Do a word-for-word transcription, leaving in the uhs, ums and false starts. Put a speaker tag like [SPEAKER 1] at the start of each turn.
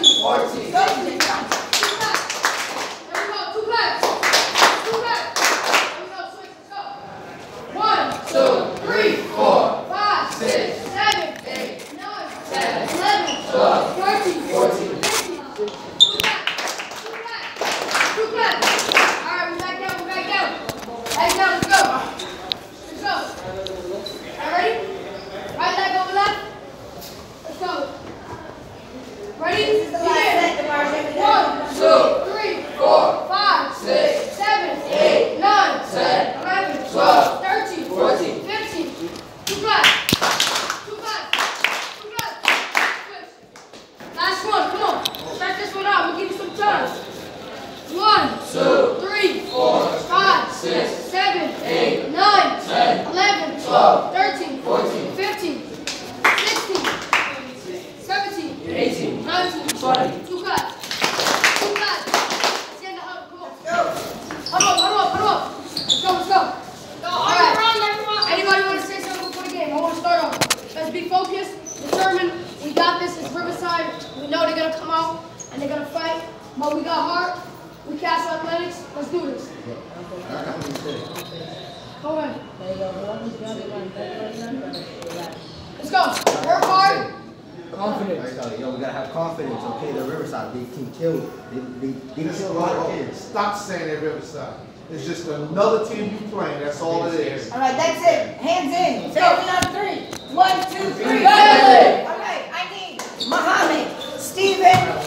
[SPEAKER 1] Stop saying that Riverside. It's just another team you playing. That's all it is.
[SPEAKER 2] All right, that's it. Hands in. Tell me on three. One, two, three. All right, I need Muhammad, Stephen,